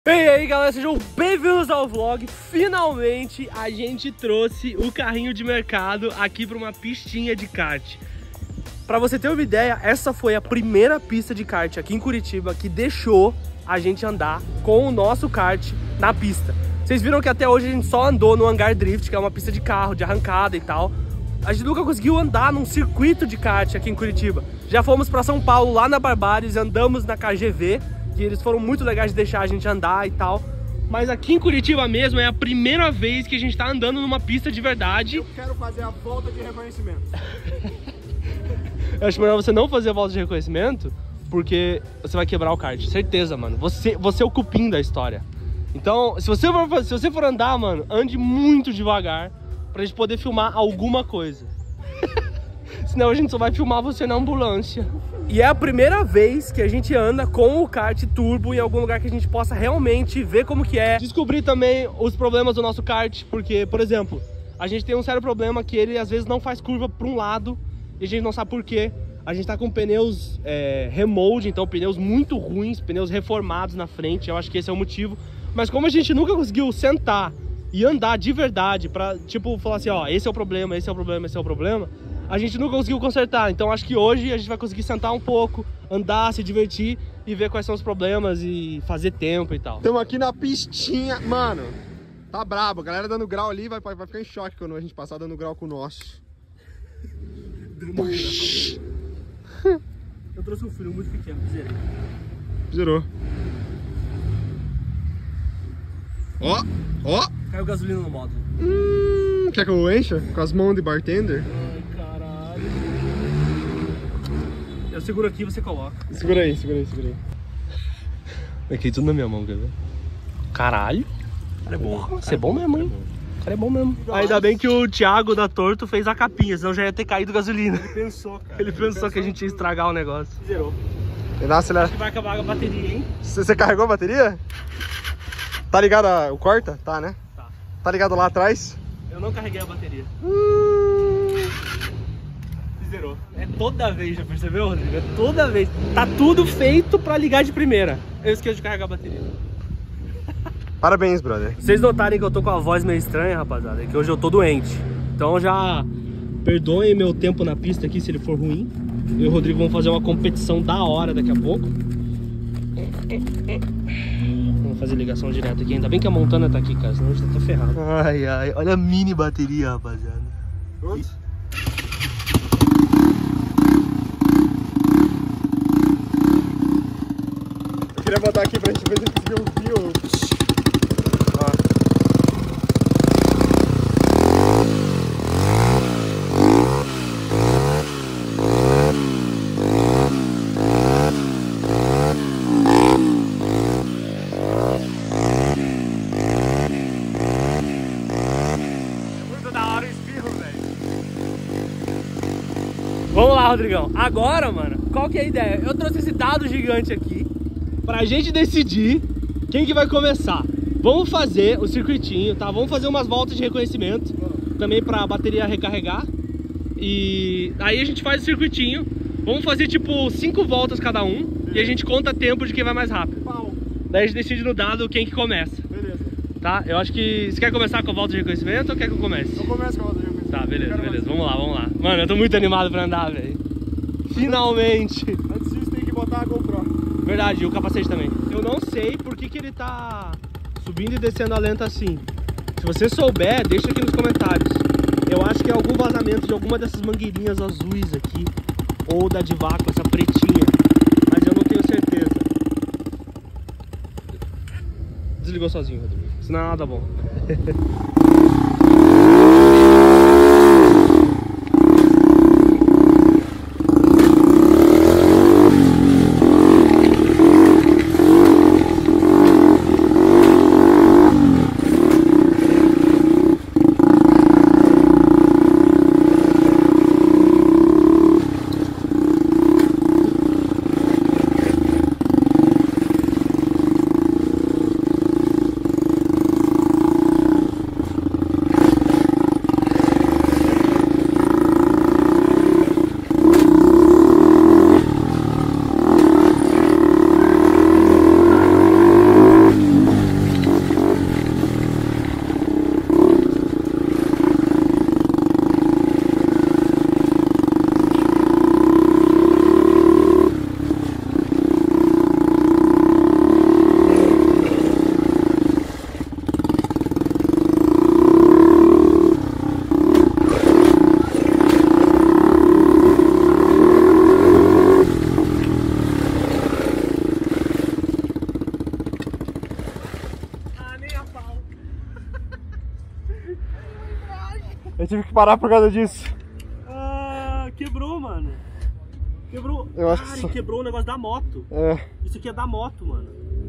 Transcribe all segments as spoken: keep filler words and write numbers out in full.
E aí galera, sejam bem-vindos ao vlog. Finalmente a gente trouxe o carrinho de mercado aqui para uma pistinha de kart. Para você ter uma ideia, essa foi a primeira pista de kart aqui em Curitiba que deixou a gente andar com o nosso kart na pista. Vocês viram que até hoje a gente só andou no Hangar Drift, que é uma pista de carro, de arrancada e tal. A gente nunca conseguiu andar num circuito de kart aqui em Curitiba. Já fomos para São Paulo, lá na Barbários, andamos na K G V, que eles foram muito legais de deixar a gente andar e tal. Mas aqui em Curitiba mesmo é a primeira vez que a gente tá andando numa pista de verdade. Eu quero fazer a volta de reconhecimento. Eu acho melhor você não fazer a volta de reconhecimento, porque você vai quebrar o kart, certeza, mano. Você, você é o cupim da história. Então, se você, for, se você for andar, mano, ande muito devagar pra gente poder filmar alguma coisa. Senão a gente só vai filmar você na ambulância. E é a primeira vez que a gente anda com o kart turbo em algum lugar que a gente possa realmente ver como que é. Descobrir também os problemas do nosso kart, porque, por exemplo, a gente tem um sério problema que ele às vezes não faz curva para um lado e a gente não sabe por quê. A gente tá com pneus é, remold, então pneus muito ruins, pneus reformados na frente, eu acho que esse é o motivo. Mas como a gente nunca conseguiu sentar e andar de verdade pra, tipo, falar assim, ó, esse é o problema, esse é o problema, esse é o problema, a gente nunca conseguiu consertar. Então acho que hoje a gente vai conseguir sentar um pouco, andar, se divertir e ver quais são os problemas e fazer tempo e tal. Estamos aqui na pistinha, mano, tá brabo, a galera dando grau ali vai, vai ficar em choque quando a gente passar dando grau com o nosso. Eu trouxe um filho muito pequeno, zerei. Zerou. Ó, ó. Caiu gasolina no módulo. Hum, quer que eu encha? Com as mãos de bartender? Ai, caralho. Eu seguro aqui e você coloca. Segura aí, segura aí, segura aí. É que tudo na minha mão, quer ver? Caralho. Cara é bom. Você é bom mesmo, hein? O cara é bom mesmo. Ainda bem que o Thiago da Torto fez a capinha, senão já ia ter caído gasolina. Ele Pensou, cara. Ele pensou, pensou que a gente ia estragar o negócio. Zerou. Ele dá uma acelera... Acho que vai acabar a bateria, hein? Você, você carregou a bateria? Tá ligado a, o corta? Tá, né? Tá. Tá ligado lá atrás? Eu não carreguei a bateria. Hum... Zerou. É toda vez, já percebeu, Rodrigo? É toda vez. Tá tudo feito pra ligar de primeira. Eu esqueço de carregar a bateria. Parabéns, brother. Vocês notarem que eu tô com a voz meio estranha, rapaziada, é que hoje eu tô doente. Então já perdoem meu tempo na pista aqui se ele for ruim. Eu e o Rodrigo vamos fazer uma competição da hora daqui a pouco. Vamos fazer ligação direta aqui. Ainda bem que a Montana tá aqui, cara, senão a gente tá ferrado. Ai, ai, olha a mini bateria, rapaziada. Pronto? Eu queria botar aqui pra gente ver se conseguiu ouvir o... Vamos lá, Rodrigão. Agora, mano, qual que é a ideia? Eu trouxe esse dado gigante aqui pra gente decidir quem que vai começar. Vamos fazer o circuitinho, tá? Vamos fazer umas voltas de reconhecimento também pra bateria recarregar. E aí a gente faz o circuitinho. Vamos fazer tipo cinco voltas cada um. Beleza. E a gente conta tempo de quem vai mais rápido. Pau. Daí a gente decide no dado quem que começa. Beleza. Tá? Eu acho que... Você quer começar com a volta de reconhecimento ou quer que eu comece? Eu começo com a volta de reconhecimento. Tá, beleza, beleza. Vamos lá, vamos lá. Mano, eu tô muito animado pra andar, velho. Finalmente. Antes disso tem que botar a GoPro. Verdade, e o capacete também. Eu não sei por que que ele tá subindo e descendo a lenta assim. Se você souber, deixa aqui nos comentários. Eu acho que é algum vazamento de alguma dessas mangueirinhas azuis aqui. Ou da de vácuo, essa pretinha. Mas eu não tenho certeza. Desligou sozinho, Rodrigo. Senão nada bom. Eu tive que parar por causa disso. Ah, quebrou, mano. Quebrou. Eu acho Cara, que só... quebrou o negócio da moto. É. Isso aqui é da moto, mano.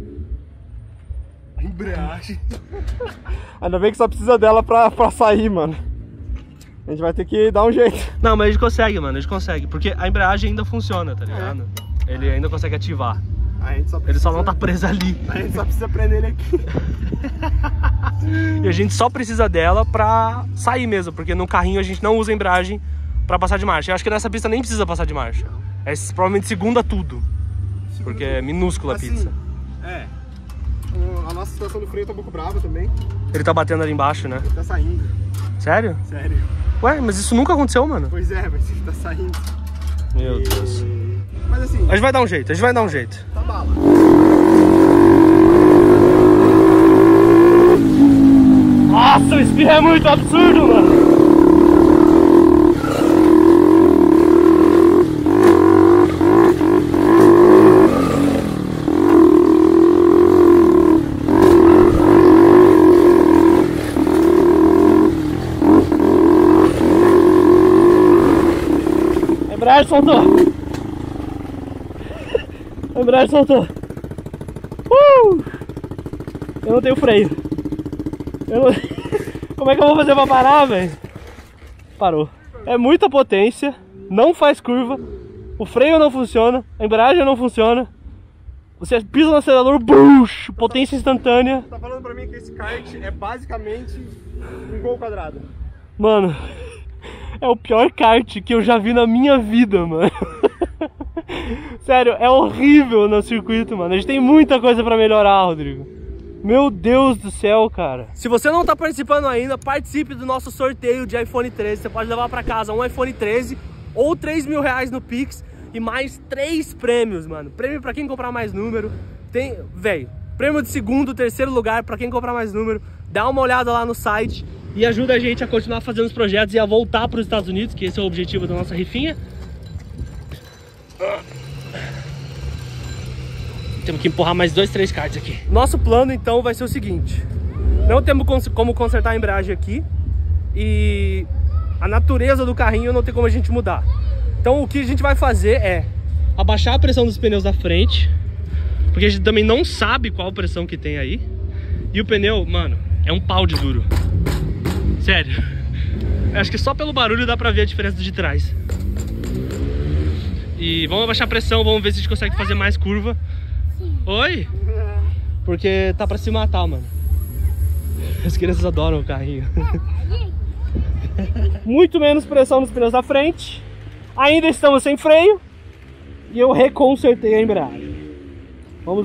A embreagem. Ainda bem que só precisa dela pra, pra sair, mano. A gente vai ter que dar um jeito. Não, mas a gente consegue, mano. A gente consegue. Porque a embreagem ainda funciona, tá ligado? É. Ele ainda consegue ativar. A gente só precisa... Ele só não tá preso ali. A gente só precisa prender ele aqui. E a gente só precisa dela pra sair mesmo. Porque no carrinho a gente não usa embreagem pra passar de marcha. Eu acho que nessa pista nem precisa passar de marcha. É provavelmente segunda tudo. Segunda porque tudo. É minúscula a assim, pizza. É. A nossa situação do freio tá um pouco brava também. Ele tá batendo ali embaixo, né? Ele tá saindo. Sério? Sério. Ué, mas isso nunca aconteceu, mano. Pois é, mas ele tá saindo. Meu e... Deus. Mas assim... A gente vai dar um jeito, a gente vai dar um jeito. Tá bala. Nossa, o espirro é muito absurdo, mano. A embreagem soltou. A embreagem soltou. Uh! Eu não tenho freio. Eu não... Como é que eu vou fazer pra parar, velho? Parou. É muita potência, não faz curva, o freio não funciona, a embreagem não funciona. Você pisa no acelerador, bush, potência instantânea. Tá falando pra mim que esse kart é basicamente um gol quadrado. Mano, é o pior kart que eu já vi na minha vida, mano. Sério, é horrível no circuito, mano. A gente tem muita coisa pra melhorar, Rodrigo. Meu Deus do céu, cara. Se você não tá participando ainda, participe do nosso sorteio de iPhone treze. Você pode levar pra casa um iPhone treze ou três mil reais no Pix e mais três prêmios, mano. Prêmio pra quem comprar mais número. Tem, velho, prêmio de segundo, terceiro lugar pra quem comprar mais número. Dá uma olhada lá no site e ajuda a gente a continuar fazendo os projetos e a voltar pros Estados Unidos, que esse é o objetivo da nossa rifinha. Temos que empurrar mais dois, três cards aqui. Nosso plano então vai ser o seguinte: não temos como consertar a embreagem aqui e a natureza do carrinho não tem como a gente mudar. Então o que a gente vai fazer é abaixar a pressão dos pneus da frente, porque a gente também não sabe qual pressão que tem aí. E o pneu, mano, é um pau de duro. Sério. Eu acho que só pelo barulho dá pra ver a diferença de trás. E vamos abaixar a pressão, vamos ver se a gente consegue fazer mais curva. Oi? Porque tá pra se matar, mano. As crianças adoram o carrinho. Muito menos pressão nos pneus da frente. Ainda estamos sem freio. E eu reconsertei a embreagem. Vamos...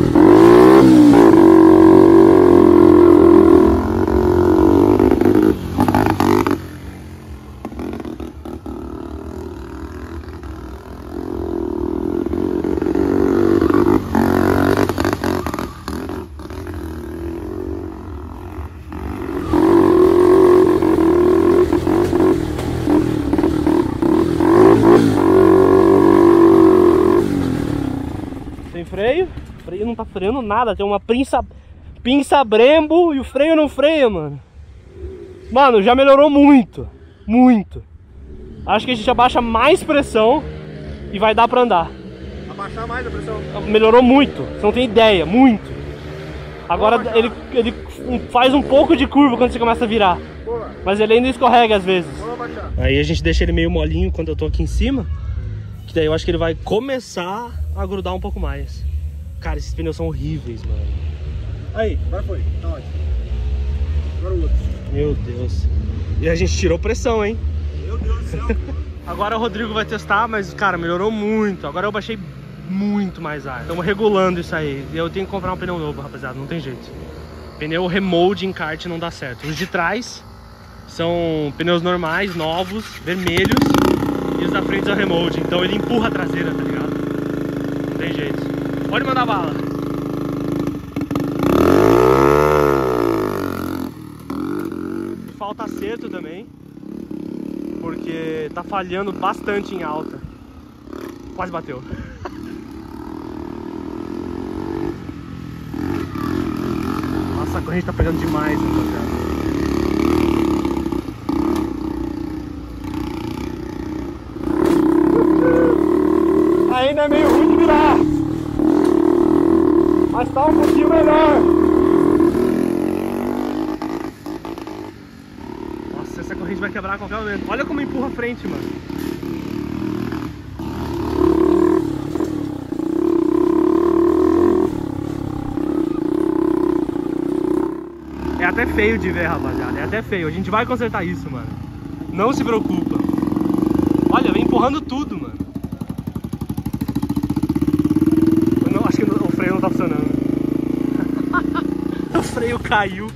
freio, o freio não tá freando nada, tem uma pinça, pinça Brembo e o freio não freia, mano. Mano, já melhorou muito, muito. Acho que a gente abaixa mais pressão e vai dar pra andar. Abaixar mais a pressão? Melhorou muito, você não tem ideia, muito. Agora ele, ele faz um pouco de curva quando você começa a virar. Boa. Mas ele ainda escorrega às vezes. Vamos abaixar. Aí a gente deixa ele meio molinho quando eu tô aqui em cima, que daí eu acho que ele vai começar a grudar um pouco mais. Cara, esses pneus são horríveis, mano. Aí, agora foi, tá ótimo. Agora o outro. Meu Deus. E a gente tirou pressão, hein? Meu Deus do céu. Agora o Rodrigo vai testar, mas, cara, melhorou muito. Agora eu baixei muito mais ar. Estamos regulando isso aí. E eu tenho que comprar um pneu novo, rapaziada, não tem jeito. Pneu remold em kart não dá certo. Os de trás são pneus normais, novos, vermelhos. E os da frente são remold. Então ele empurra a traseira, tá ligado? Não tem jeito. Pode mandar bala. Falta acerto também, porque tá falhando bastante em alta. Quase bateu. Nossa, a corrente tá pegando demais, rapaziada. tá um pouquinho melhor. Nossa, essa corrente vai quebrar a qualquer momento. Olha como empurra a frente, mano. É até feio de ver, rapaziada. É até feio. A gente vai consertar isso, mano. Não se preocupa. Olha, vem empurrando tudo, mano. Eu não, acho que o freio não tá funcionando. O freio caiu.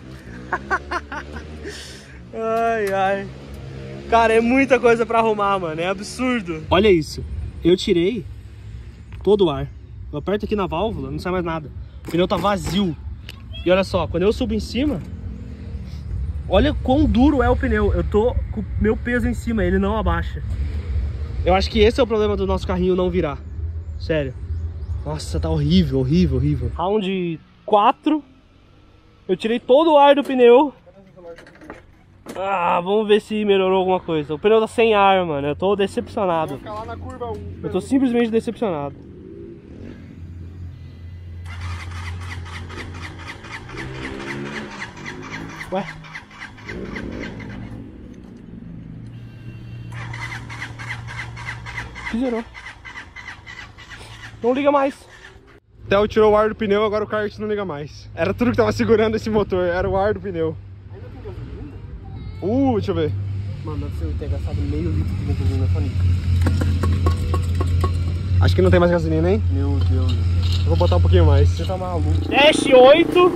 Ai, ai. Cara, é muita coisa pra arrumar, mano. É absurdo. Olha isso. Eu tirei todo o ar. Eu aperto aqui na válvula, não sai mais nada. O pneu tá vazio. E olha só, quando eu subo em cima, olha quão duro é o pneu. Eu tô com o meu peso em cima, ele não abaixa. Eu acho que esse é o problema do nosso carrinho não virar. Sério. Nossa, tá horrível, horrível, horrível. Round quatro. Eu tirei todo o ar do pneu. Ah, vamos ver se melhorou alguma coisa. O pneu tá sem ar, mano. Eu tô decepcionado. Vou ficar lá na curva um. Eu tô simplesmente decepcionado. Ué? Que zerou. Não liga mais. Theo tirou o ar do pneu, agora o kart não liga mais. Era tudo que tava segurando esse motor, era o ar do pneu. Ainda tem gasolina? Uh, deixa eu ver. Mano, deve ser ter gastado meio litro de gasolina só nisso. Acho que não tem mais gasolina, hein? Meu Deus. Eu vou botar um pouquinho mais. Você tá maluco. Dash oito.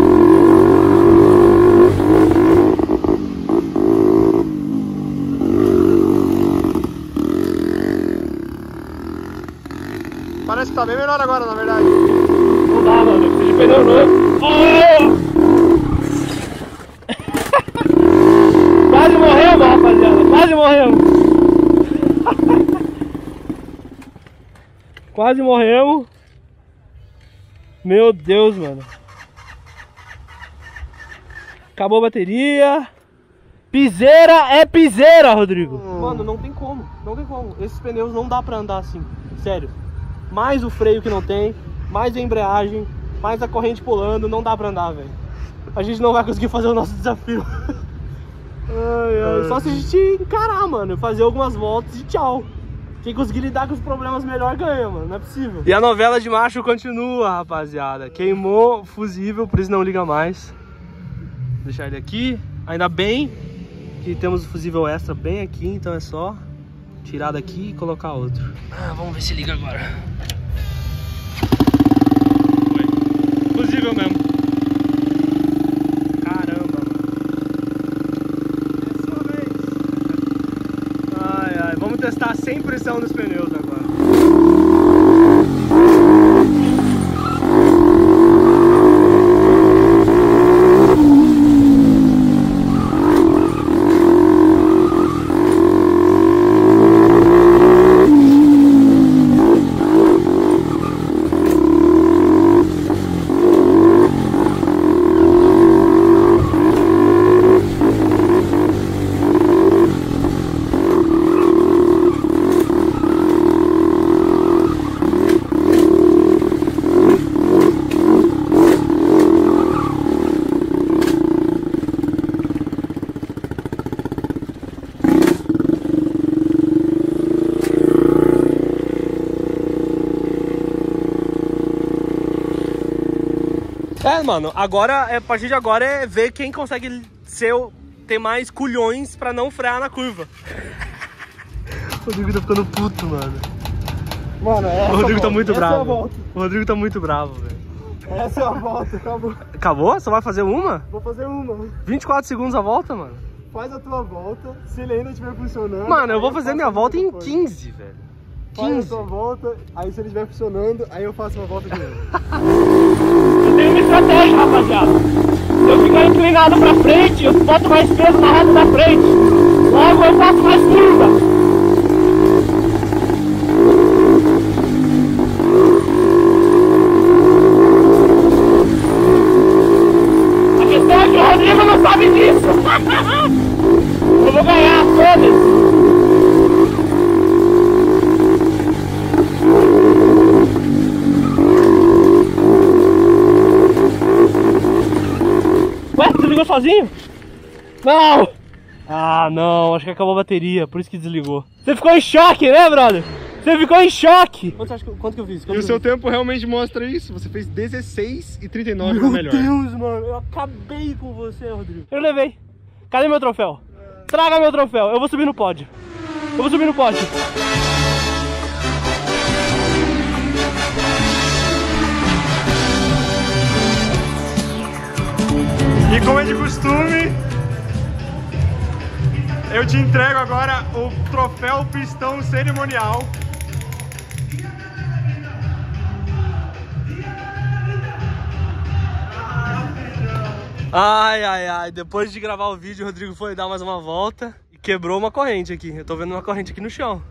Parece que tá bem melhor agora, na verdade. Não dá, mano. Eu preciso de pneu novo. Oh! Quase morremos, rapaziada. Quase morremos. Quase morremos. Meu Deus, mano. Acabou a bateria. Piseira é piseira, Rodrigo. Hum. Mano, não tem como. Não tem como. Esses pneus não dá pra andar assim. Sério. Mais o freio que não tem, mais a embreagem, mais a corrente pulando, não dá pra andar, velho. A gente não vai conseguir fazer o nosso desafio. Ai, ai. Só se a gente encarar, mano, fazer algumas voltas e tchau. Quem conseguir lidar com os problemas melhor ganha, mano, não é possível. E a novela de macho continua, rapaziada. Queimou o fusível, por isso não liga mais. Vou deixar ele aqui. Ainda bem que temos o fusível extra bem aqui, então é só tirar daqui e colocar outro. Ah, vamos ver se liga agora. Foi. Fusível mesmo. Caramba, mano. É sua vez. Ai, ai. Vamos testar sem pressão nos pneus agora. É, mano, agora, a partir de agora é ver quem consegue ser, ter mais culhões pra não frear na curva. O Rodrigo tá ficando puto, mano. Mano, essa O Rodrigo volta. tá muito essa bravo. É a volta. O Rodrigo tá muito bravo, velho. Essa é a volta, acabou. Acabou? Só vai fazer uma? Vou fazer uma. vinte e quatro segundos a volta, mano? Faz a tua volta, se ele ainda estiver funcionando... Mano, eu vou fazer minha volta em depois. quinze, velho. Faz quinze. a tua volta, aí se ele estiver funcionando, aí eu faço uma volta de novo. Eu tenho uma estratégia, rapaziada. Se eu ficar inclinado pra frente, eu boto mais peso na roda da frente. Logo eu faço mais curva. A questão é que o Rodrigo não sabe disso. Eu vou ganhar todas. desligou sozinho? Não! Ah, não, acho que acabou a bateria, por isso que desligou. Você ficou em choque, né, brother? Você ficou em choque! Quanto, acha que, quanto que eu fiz? Quanto e o seu fiz? tempo realmente mostra isso. Você fez dezesseis e trinta e nove no melhor. Meu Deus, mano, eu acabei com você, Rodrigo. Eu levei. Cadê meu troféu? Traga meu troféu, eu vou subir no pódio. Eu vou subir no pódio. E como é de costume, eu te entrego agora o troféu pistão cerimonial. Ai, ai, ai, depois de gravar o vídeo, o Rodrigo foi dar mais uma volta e quebrou uma corrente aqui. Eu tô vendo uma corrente aqui no chão.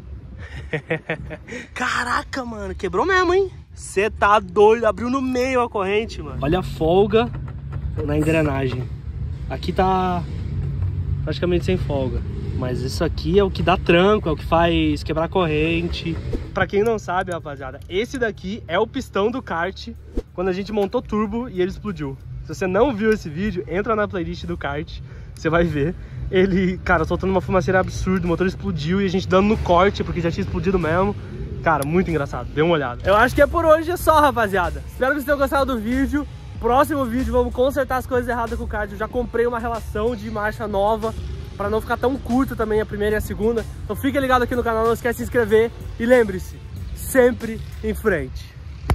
Caraca, mano, quebrou mesmo, hein? Você tá doido, abriu no meio a corrente, mano. Olha a folga na engrenagem. Aqui tá praticamente sem folga. Mas isso aqui é o que dá tranco, é o que faz quebrar corrente. Pra quem não sabe, rapaziada, esse daqui é o pistão do kart quando a gente montou turbo e ele explodiu. Se você não viu esse vídeo, entra na playlist do kart, você vai ver. Ele, cara, soltando uma fumaceira absurda, o motor explodiu e a gente dando no corte, porque já tinha explodido mesmo. Cara, muito engraçado, dê uma olhada. Eu acho que é por hoje é só, rapaziada. Espero que vocês tenham gostado do vídeo. Próximo vídeo, vamos consertar as coisas erradas com o kart. Eu já comprei uma relação de marcha nova, para não ficar tão curto também a primeira e a segunda. Então fique ligado aqui no canal, não esquece de se inscrever. E lembre-se, sempre em frente.